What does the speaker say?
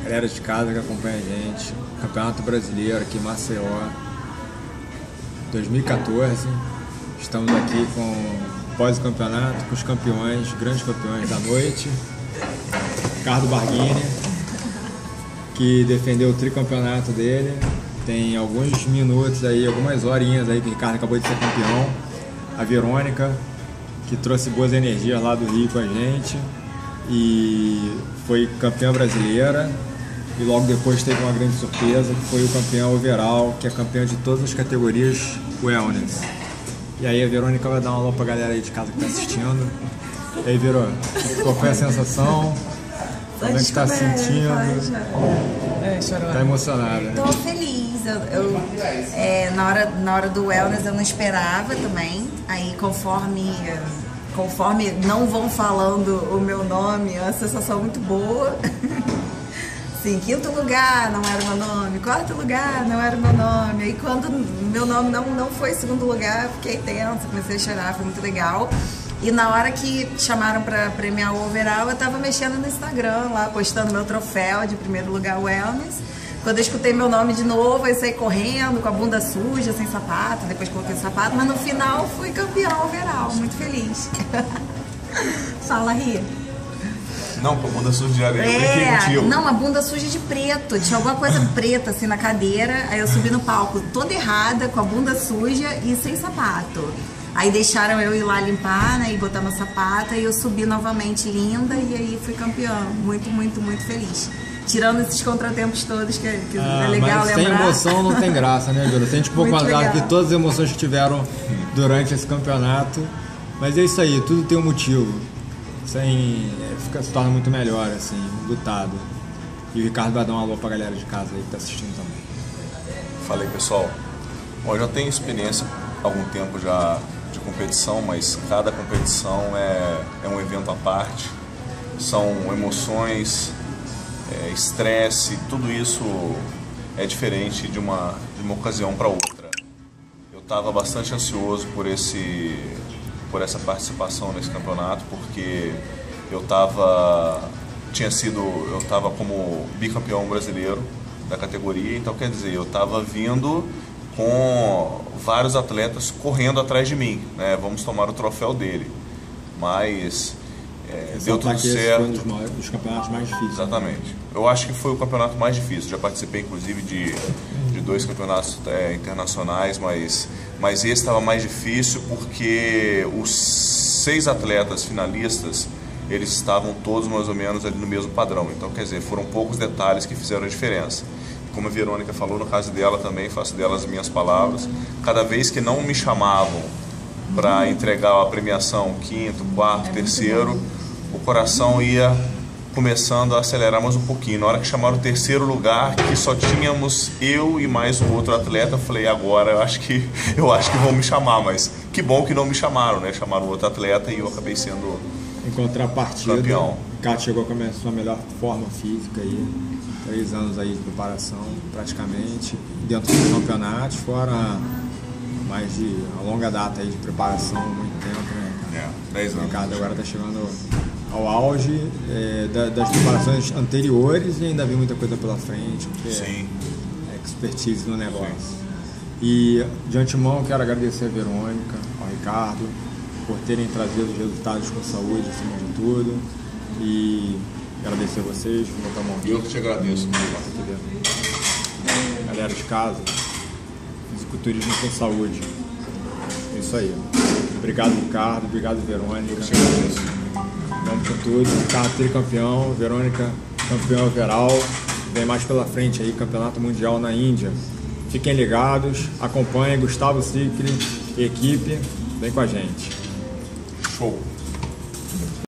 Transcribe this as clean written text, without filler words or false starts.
galera de casa que acompanha a gente, Campeonato Brasileiro aqui em Maceió, 2014. Estamos aqui com pós-campeonato, com os campeões, grandes campeões da noite. Ricardo Barghini, que defendeu o tricampeonato dele. Tem alguns minutos aí, algumas horinhas aí que o Ricardo acabou de ser campeão. A Verônica, que trouxe boas energias lá do Rio com a gente e foi campeã brasileira. E logo depois teve uma grande surpresa, que foi o campeão overall, que é campeão de todas as categorias wellness. E aí a Verônica vai dar uma alô pra galera aí de casa que tá assistindo. E aí, Verô, qual foi a sensação? Como é que tá se sentindo? Tá emocionada, né? Tô feliz. Na hora do wellness eu não esperava também. Aí conforme não vão falando o meu nome, é uma sensação muito boa. Sim, quinto lugar não era o meu nome, quarto lugar não era o meu nome. Aí quando meu nome não foi segundo lugar, fiquei tensa, comecei a chorar, foi muito legal. E na hora que chamaram pra premiar o overall, eu tava mexendo no Instagram lá, postando meu troféu de primeiro lugar wellness. Quando eu escutei meu nome de novo, eu saí correndo com a bunda suja, sem sapato, depois coloquei o sapato, mas no final fui campeão overall, muito feliz. Fala, Ria. Não, com a bunda suja de areia, eu brinquei contigo. Não, a bunda suja de preto, tinha alguma coisa preta assim na cadeira, aí eu subi no palco toda errada, com a bunda suja e sem sapato. Aí deixaram eu ir lá limpar, né, e botar meu sapato, aí eu subi novamente linda e aí fui campeã, muito, muito, muito feliz. Tirando esses contratempos todos, que é legal mas lembrar. Sem emoção não tem graça, né, Júlia? Sente um pouco mais claro que todas as emoções que tiveram durante esse campeonato. Mas é isso aí, tudo tem um motivo. Se torna muito melhor, assim, lutado. E o Ricardo vai dar um alô pra galera de casa aí que tá assistindo também. Fala aí, pessoal. Bom, eu já tenho experiência há algum tempo já de competição, mas cada competição é um evento à parte. São emoções, estresse, tudo isso é diferente de uma ocasião para outra. Eu estava bastante ansioso por essa participação nesse campeonato, porque eu estava como bicampeão brasileiro da categoria, então quer dizer, eu estava vindo com vários atletas correndo atrás de mim, né? Vamos tomar o troféu dele, mas deu tudo certo. Foi um dos campeonatos mais difíceis. Exatamente. Eu acho que foi o campeonato mais difícil. Já participei, inclusive, de 2 campeonatos internacionais, mas esse estava mais difícil porque os 6 atletas finalistas, eles estavam todos mais ou menos ali no mesmo padrão. Então, quer dizer, foram poucos detalhes que fizeram a diferença. Como a Verônica falou, no caso dela também, faço dela as minhas palavras. Cada vez que não me chamavam para entregar a premiação, quinto, quarto, terceiro, o coração ia começando a acelerar mais um pouquinho. Na hora que chamaram o terceiro lugar, que só tínhamos eu e mais um outro atleta, eu falei, agora eu acho que vão me chamar, mas que bom que não me chamaram, né? Chamaram outro atleta e eu acabei sendo em contrapartida, campeão. O Ricardo chegou com a sua melhor forma física aí, 3 anos aí de preparação praticamente, dentro dos campeonatos, fora mais de uma longa data aí de preparação, muito tempo, né? 10 anos. O Ricardo agora está chegando ao auge das preparações anteriores e ainda vem muita coisa pela frente, porque Sim. é expertise no negócio. Sim. E de antemão quero agradecer a Verônica, ao Ricardo, por terem trazido os resultados com saúde acima de tudo, e agradecer a vocês por botar a mão aqui. Eu que te agradeço. Galera de casa, fisiculturismo com saúde. É isso aí. Obrigado, Ricardo. Obrigado, Verônica. Eu que te agradeço. Vamos com tudo. Ricardo tricampeão, Verônica campeão overall. Vem mais pela frente aí, campeonato mundial na Índia. Fiquem ligados, acompanhem Gustavo Sicli e equipe. Vem com a gente. Show.